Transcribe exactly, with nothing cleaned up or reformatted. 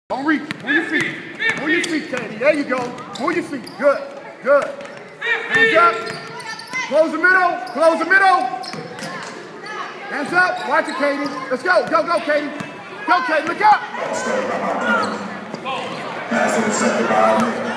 Don't reach. Move your feet. Move your feet, Katie. There you go. Move your feet. Good. Good. Hands up. Close the middle. Close the middle. Hands up. Watch it, Katie. Let's go. Go, go, Katie. Go, Katie. Look up.